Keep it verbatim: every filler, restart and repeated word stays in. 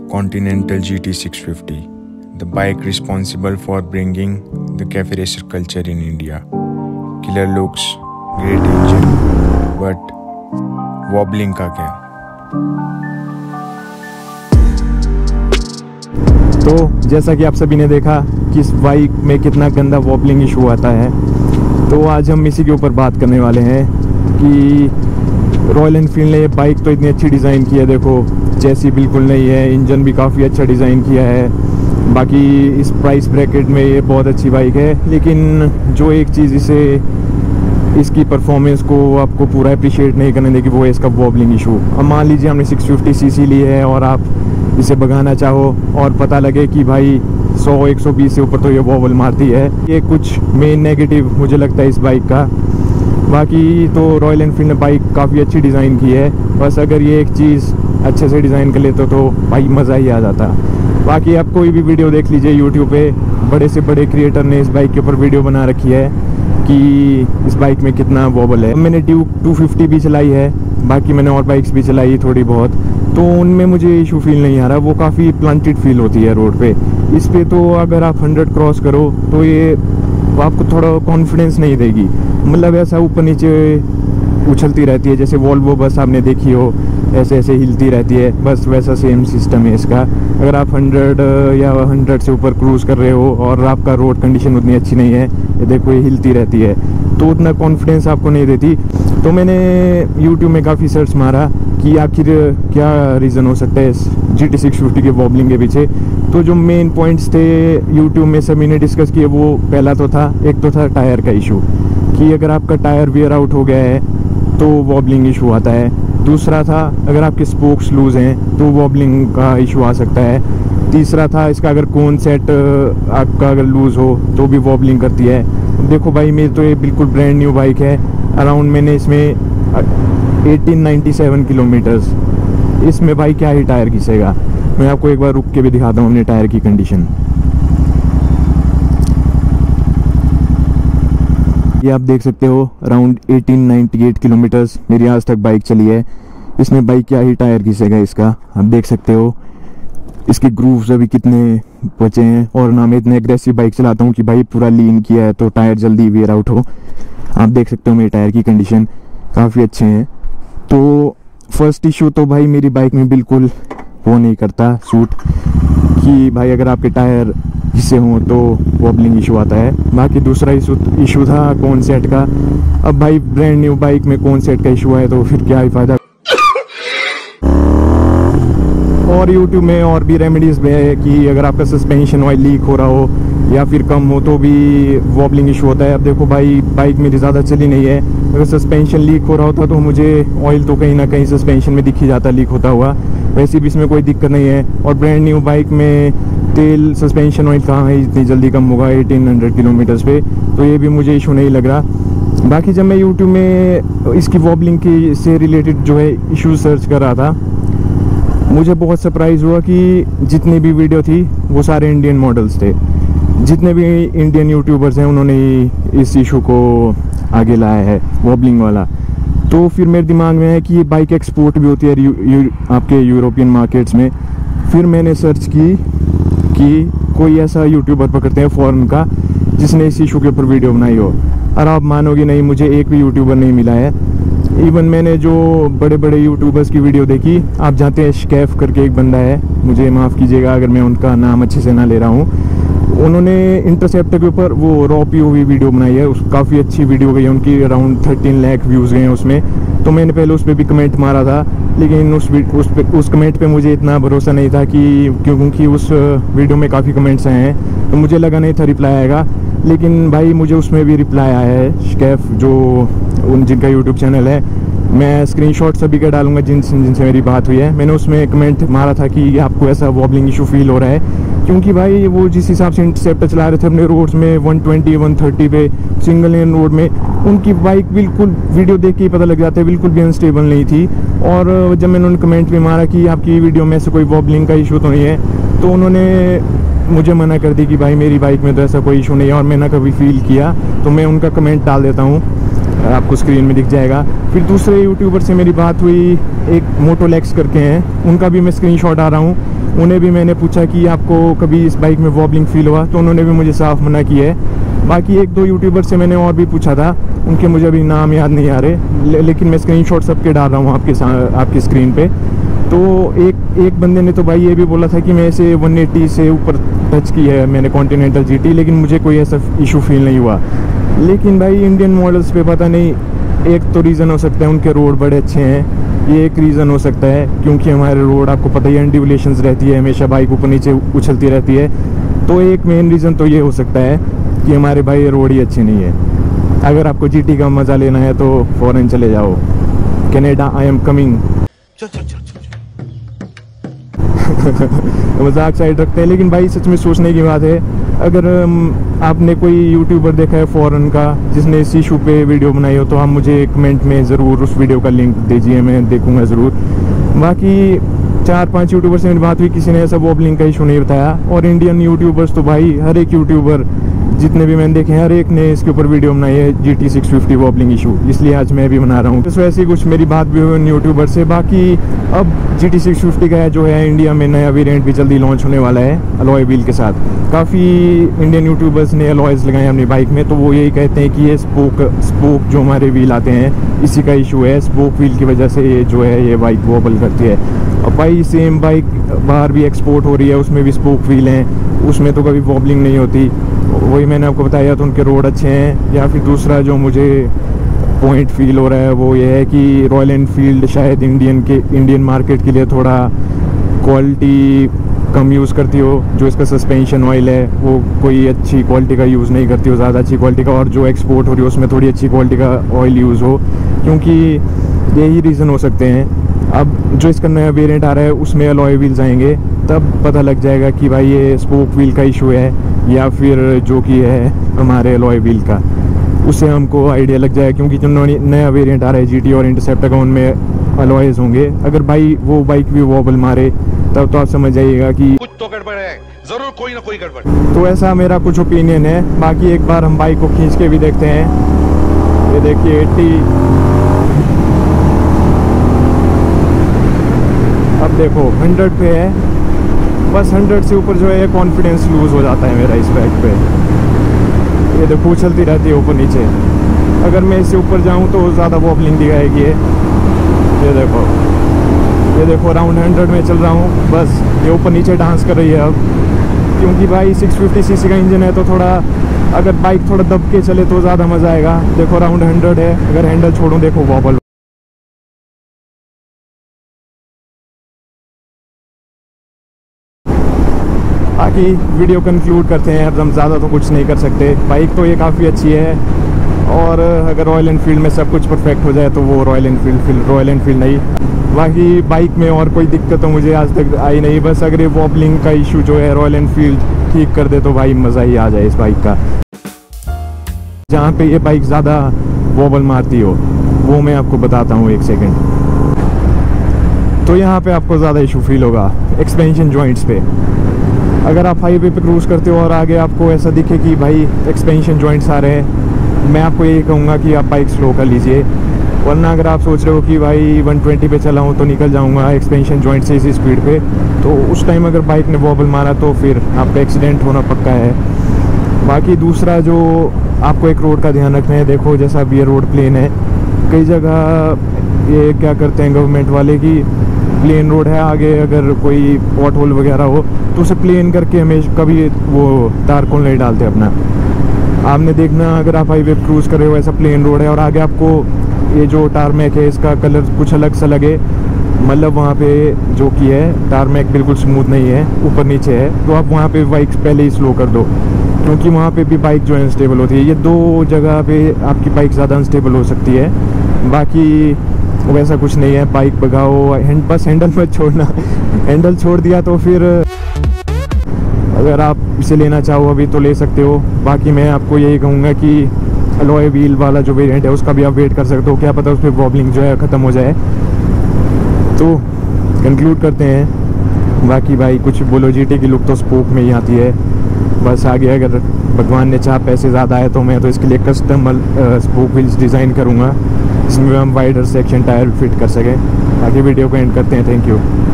Continental G T six fifty, the bike responsible for bringing the cafe racer culture in India. Killer looks, great engine, but wobbling का क्या? तो जैसा कि आप सभी ने देखा कि इस बाइक में कितना गंदा वॉबलिंग इशू आता है, तो आज हम इसी के ऊपर बात करने वाले हैं कि रॉयल एनफील्ड ने ये बाइक तो इतनी अच्छी डिज़ाइन की है। देखो चेसी बिल्कुल नहीं है, इंजन भी काफ़ी अच्छा डिज़ाइन किया है, बाकी इस प्राइस ब्रैकेट में ये बहुत अच्छी बाइक है। लेकिन जो एक चीज़ इसे इसकी परफॉर्मेंस को आपको पूरा अप्रिशिएट नहीं करने देगी, वो है इसका वॉबलिंग इशू। अब मान लीजिए हमने सिक्स फिफ्टी सीसी ली है और आप इसे भगाना चाहो और पता लगे कि भाई सौ एक सौ बीस से ऊपर तो ये वॉबल मारती है। ये कुछ मेन नेगेटिव मुझे लगता है इस बाइक का। बाकी तो रॉयल एनफील्ड ने बाइक काफ़ी अच्छी डिज़ाइन की है, बस अगर ये एक चीज़ अच्छे से डिज़ाइन कर लेते तो भाई मज़ा ही आ जाता। बाकी आप कोई भी वीडियो देख लीजिए यूट्यूब पे, बड़े से बड़े क्रिएटर ने इस बाइक के ऊपर वीडियो बना रखी है कि इस बाइक में कितना वॉबल है। मैंने ड्यूक टू फिफ्टी भी चलाई है, बाकी मैंने और बाइक्स भी चलाई थोड़ी बहुत, तो उनमें मुझे इशू फील नहीं आ रहा। वो काफ़ी प्लांटेड फील होती है रोड पे। इस पे तो अगर आप हंड्रेड क्रॉस करो तो ये आपको थोड़ा कॉन्फिडेंस नहीं देगी, मतलब ऐसा ऊपर नीचे उछलती रहती है, जैसे वॉल्वो बस आपने देखी हो ऐसे ऐसे हिलती रहती है, बस वैसा सेम सिस्टम है इसका। अगर आप हंड्रेड या हंड्रेड से ऊपर क्रूज़ कर रहे हो और आपका रोड कंडीशन उतनी अच्छी नहीं है, ये देखो ये हिलती रहती है, तो उतना कॉन्फिडेंस आपको नहीं देती। तो मैंने यूट्यूब में काफ़ी सर्च मारा कि आखिर क्या रीज़न हो सकता है इस जी टी सिक्स फिफ्टी के वॉबलिंग के पीछे। तो जो मेन पॉइंट्स थे यूट्यूब में सभी ने डिस्कस किए, वो पहला तो था, एक तो था टायर का इशू, कि अगर आपका टायर वियर आउट हो गया है तो वॉबलिंग इशू आता है। दूसरा था अगर आपके स्पोक्स लूज हैं तो वॉबलिंग का इशू आ सकता है। तीसरा था इसका अगर कोन सेट आपका अगर लूज़ हो तो भी वॉबलिंग करती है। देखो भाई मेरी तो ये बिल्कुल ब्रांड न्यू बाइक है, अराउंड मैंने इसमें अठारह सौ सत्तानवे किलोमीटर्स, इसमें भाई क्या ही टायर घिसेगा। मैं आपको एक बार रुक के भी दिखाता हूँ अपने टायर की कंडीशन। ये आप देख सकते हो अराउंड अठारह सौ अट्ठानवे किलोमीटर्स मेरी आज तक बाइक चली है। इसमें बाइक क्या ही टायर घिसेगा इसका, आप देख सकते हो। इसके ग्रूव्स अभी कितने बचे हैं, और ना मैं इतने एग्रेसिव बाइक चलाता हूँ कि भाई पूरा लीन किया है तो टायर जल्दी वेयर आउट हो। आप देख सकते हो मेरे टायर की कंडीशन काफ़ी अच्छे हैं। तो फर्स्ट इशू तो भाई मेरी बाइक में बिल्कुल वो नहीं करता सूट कि भाई अगर आपके टायर हिस्से हों तो वॉबलिंग इशू आता है। बाकी दूसरा इशू इशू था कौन सेट का। अब भाई ब्रांड न्यू बाइक में कौन सेट का इशू है तो फिर क्या ही फायदा। और यूट्यूब में और भी रेमेडीज़ भी है कि अगर आपका सस्पेंशन ऑयल लीक हो रहा हो या फिर कम हो तो भी वॉबलिंग इशू होता है। अब देखो भाई बाइक मेरी ज़्यादा चली नहीं है, अगर सस्पेंशन लीक हो रहा होता तो मुझे ऑयल तो कहीं ना कहीं सस्पेंशन में दिख ही जाता लीक होता हुआ। वैसे भी इसमें कोई दिक्कत नहीं है, और ब्रांड न्यू बाइक में तेल सस्पेंशन ऑयल कहाँ है इतनी जल्दी कम होगा अठारह सौ किलोमीटर्स पे, तो ये भी मुझे इशू नहीं लग रहा। बाकी जब मैं यूट्यूब में इसकी वॉबलिंग की से रिलेटेड जो है इशू सर्च कर रहा था, मुझे बहुत सरप्राइज़ हुआ कि जितनी भी वीडियो थी वो सारे इंडियन मॉडल्स थे। जितने भी इंडियन यूट्यूबर्स हैं उन्होंने इस इशू को आगे लाया है वॉबलिंग वाला। तो फिर मेरे दिमाग में है कि ये बाइक एक्सपोर्ट भी होती है यू, यू, आपके यूरोपियन मार्केट्स में। फिर मैंने सर्च की कि कोई ऐसा यूट्यूबर पकड़ते हैं फॉरेन का जिसने इस इशू के ऊपर वीडियो बनाई हो, और आप मानोगे नहीं मुझे एक भी यूट्यूबर नहीं मिला है। इवन मैंने जो बड़े बड़े यूट्यूबर्स की वीडियो देखी, आप जानते हैं स्कैफ करके एक बंदा है, मुझे माफ़ कीजिएगा अगर मैं उनका नाम अच्छे से ना ले रहा हूँ, उन्होंने इंटरसेप्टर के ऊपर वो रॉ पीओवी वीडियो बनाई है, उस काफ़ी अच्छी वीडियो गई है उनकी, अराउंड थर्टीन लाख व्यूज़ गए हैं उसमें। तो मैंने पहले उस पर भी कमेंट मारा था, लेकिन उस उस पे, उस कमेंट पे मुझे इतना भरोसा नहीं था कि क्योंकि उस वीडियो में काफ़ी कमेंट्स आए हैं तो मुझे लगा नहीं था रिप्लाई आएगा। लेकिन भाई मुझे उसमें भी रिप्लाई आया है। स्कैफ जो उन जिनका यूट्यूब चैनल है, मैं स्क्रीनशॉट सभी का डालूंगा जिन जिनसे मेरी बात हुई है। मैंने उसमें कमेंट मारा था कि आपको ऐसा वॉबलिंग इशू फील हो रहा है, क्योंकि भाई वो जिस हिसाब से इंटरसेप्टर चला रहे थे अपने रोड्स में वन ट्वेंटी वन थर्टी पे सिंगल लेन रोड में, उनकी बाइक बिल्कुल वीडियो देख के ही पता लग जाता है बिल्कुल भी अनस्टेबल नहीं थी। और जब मैंने उन कमेंट में मारा कि आपकी वीडियो में ऐसे कोई वॉबलिंग का इशू तो नहीं है, तो उन्होंने मुझे मना कर दी कि भाई मेरी बाइक में तो ऐसा कोई इशू नहीं है और मैं ना कभी फील किया। तो मैं उनका कमेंट डाल देता हूँ, आपको स्क्रीन में दिख जाएगा। फिर दूसरे यूट्यूबर से मेरी बात हुई, एक मोटोलेक्स करके हैं, उनका भी मैं स्क्रीनशॉट आ रहा हूँ। उन्हें भी मैंने पूछा कि आपको कभी इस बाइक में वॉबलिंग फील हुआ, तो उन्होंने भी मुझे साफ मना किया है। बाकी एक दो यूट्यूबर से मैंने और भी पूछा था, उनके मुझे अभी नाम याद नहीं आ रहे, ले, लेकिन मैं स्क्रीनशॉट सबके डाल रहा हूँ आपके आपकी स्क्रीन पे। तो एक एक बंदे ने तो भाई ये भी बोला था कि मैं इसे वन एटी से ऊपर टच की है मैंने कॉन्टिनेंटल जीटी, लेकिन मुझे कोई ऐसा इशू फील नहीं हुआ। लेकिन भाई इंडियन मॉडल्स पे पता नहीं, एक तो रीज़न हो सकता है उनके रोड बड़े अच्छे हैं, ये एक रीज़न हो सकता है, क्योंकि हमारे रोड आपको पता ही अनड्यूलेशंस रहती है, हमेशा बाइक ऊपर नीचे उछलती रहती है। तो एक मेन रीज़न तो ये हो सकता है कि हमारे भाई रोड ही अच्छे नहीं है। अगर आपको जीटी का मज़ा लेना है तो फ़ौरन चले जाओ कनाडा, आई एम कमिंग। मजाक साइड रखते हैं, लेकिन भाई सच में सोचने की बात है। अगर आपने कोई यूट्यूबर देखा है फॉरेन का जिसने इस इशू पे वीडियो बनाई हो, तो आप मुझे कमेंट में ज़रूर उस वीडियो का लिंक दीजिए, मैं देखूंगा ज़रूर। बाकी चार पांच यूट्यूबर से मेरी बात हुई, किसी ने ऐसा वॉबलिंग का इशू नहीं बताया। और इंडियन यूट्यूबर्स तो भाई हर एक यूट्यूबर जितने भी मैंने देखे हैं, हर एक ने इसके ऊपर वीडियो बनाई है, G T six fifty wobbling issue, इसलिए आज मैं भी बना रहा हूँ। तो वैसे ही कुछ मेरी बात भी हुई यूट्यूबर से। बाकी अब जी टी सिक्स फिफ्टी का जो है इंडिया में नया वेरिएंट भी जल्दी लॉन्च होने वाला है अलॉय व्हील के साथ। काफ़ी इंडियन यूट्यूबर्स ने अलॉयज़ लगाए अपनी बाइक में, तो वो यही कहते हैं कि ये स्पोक स्पोक जो हमारे व्हील आते हैं, इसी का इशू है। स्पोक व्हील की वजह से ये जो है ये बाइक वॉबल करती है। और भाई सेम बाइक बाहर भी एक्सपोर्ट हो रही है, उसमें भी स्पोक व्हील हैं, उसमें तो कभी वॉबलिंग नहीं होती। वही मैंने आपको बताया, तो उनके रोड अच्छे हैं। या फिर दूसरा जो मुझे पॉइंट फील हो रहा है वो ये है कि रॉयल एनफील्ड शायद इंडियन के इंडियन मार्केट के लिए थोड़ा क्वालिटी कम यूज़ करती हो। जो इसका सस्पेंशन ऑयल है वो कोई अच्छी क्वालिटी का यूज़ नहीं करती हो, ज़्यादा अच्छी क्वालिटी का। और जो एक्सपोर्ट हो रही है उसमें थोड़ी अच्छी क्वालिटी का ऑयल यूज़ हो, क्योंकि यही रीज़न हो सकते हैं। अब जो इसका नया वेरिएंट आ रहा है उसमें अलॉय व्हील्स आएंगे, तब पता लग जाएगा कि भाई ये स्पोक व्हील का इशू है या फिर जो कि है हमारे अलॉय व्हील का। उससे हमको आइडिया लग जाएगा, क्योंकि जो नया वेरिएंट आ रहा है जीटी और इंटरसेप्टर का, उनमें अलॉयज होंगे। अगर भाई वो बाइक भी वॉबल मारे तब तो आप समझ जाइएगा कि कुछ तो गड़बड़ है, जरूर कोई ना कोई गड़बड़। तो ऐसा मेरा कुछ ओपिनियन है। बाकी एक बार हम बाइक को खींच के भी देखते हैं। ये देखिए एट्टी, अब देखो हंड्रेड पे है, बस हंड्रेड से ऊपर जो है कॉन्फिडेंस लूज़ हो जाता है मेरा इस बाइक पे। ये देखो उछलती रहती है ऊपर नीचे। अगर मैं इससे ऊपर जाऊं तो ज़्यादा वॉबलिंग दिखाएगी ये। ये देखो ये देखो अराउंड हंड्रेड में चल रहा हूँ, बस ये ऊपर नीचे डांस कर रही है अब। क्योंकि भाई सिक्स फिफ्टी सीसी का इंजन है, तो थोड़ा अगर बाइक थोड़ा दब के चले तो ज़्यादा मज़ा आएगा। देखो अराउंड हंड्रेड है, अगर हैंडल छोड़ूँ देखो वॉबल। बाकी वीडियो कंक्लूड करते हैं, अब हम ज़्यादा तो कुछ नहीं कर सकते। बाइक तो ये काफ़ी अच्छी है, और अगर रॉयल एनफील्ड में सब कुछ परफेक्ट हो जाए तो वो रॉयल एनफील्ड रॉयल एनफील्ड नहीं। बाकी बाइक में और कोई दिक्कत तो मुझे आज तक आई नहीं, बस अगर ये वॉबलिंग का इशू जो है रॉयल एनफील्ड ठीक कर दे तो भाई मज़ा ही आ जाए इस बाइक का। जहाँ पे ये बाइक ज़्यादा वॉबल मारती हो वो मैं आपको बताता हूँ, एक सेकेंड। तो यहाँ पे आपको ज़्यादा इशू फील होगा एक्सपेंशन जॉइंट्स पे। अगर आप हाईवे पे क्रूज़ करते हो और आगे आपको ऐसा दिखे कि भाई एक्सपेंशन जॉइंट्स आ रहे हैं, मैं आपको यही कहूँगा कि आप बाइक स्लो कर लीजिए। वरना अगर आप सोच रहे हो कि भाई वन ट्वेंटी पे चला हूँ तो निकल जाऊँगा एक्सपेंशन जॉइंट से इसी स्पीड पे, तो उस टाइम अगर बाइक ने वॉबल मारा तो फिर आपका एक्सीडेंट होना पक्का है। बाकी दूसरा जो आपको एक रोड का ध्यान रखना है, देखो जैसा अब ये रोड प्लेन है, कई जगह ये क्या करते हैं गवर्नमेंट वाले की प्लेन रोड है, आगे अगर कोई पॉट होल वगैरह हो तो उसे प्लेन करके हमेशा कभी वो तारकोल नहीं डालते अपना। आपने देखना अगर आप हाईवे क्रूज़ कर रहे हो ऐसा प्लेन रोड है और आगे आपको ये जो टारमैक है इसका कलर कुछ अलग सा लगे, मतलब वहाँ पे जो कि है टारमैक बिल्कुल स्मूथ नहीं है, ऊपर नीचे है, तो आप वहाँ पे बाइक पहले ही स्लो कर दो, क्योंकि वहाँ पे भी बाइक जो है अनस्टेबल होती है। ये दो जगह पे आपकी बाइक ज़्यादा अनस्टेबल हो सकती है। बाकी वैसा कुछ नहीं है, बाइक भगाओ, हैंड बस हैंडल मत छोड़ना। हैंडल छोड़ दिया तो फिर अगर आप इसे लेना चाहो अभी तो ले सकते हो। बाकी मैं आपको यही कहूँगा कि अलॉय व्हील वाला जो वेरिएंट है उसका भी आप वेट कर सकते हो, क्या पता उस पर वॉबलिंग जो है ख़त्म हो जाए। तो कंक्लूड करते हैं। बाकी भाई कुछ बोलो, जीटी की लुक तो स्पोक में ही आती है। बस आगे अगर भगवान ने चाह पैसे ज़्यादा आए तो मैं तो इसके लिए कस्टम स्पोक व्हील्स डिज़ाइन करूँगा जिसमें हम वाइडर सेक्शन टायर फिट कर सकें। बाकी वीडियो को एंड करते हैं। Thank you.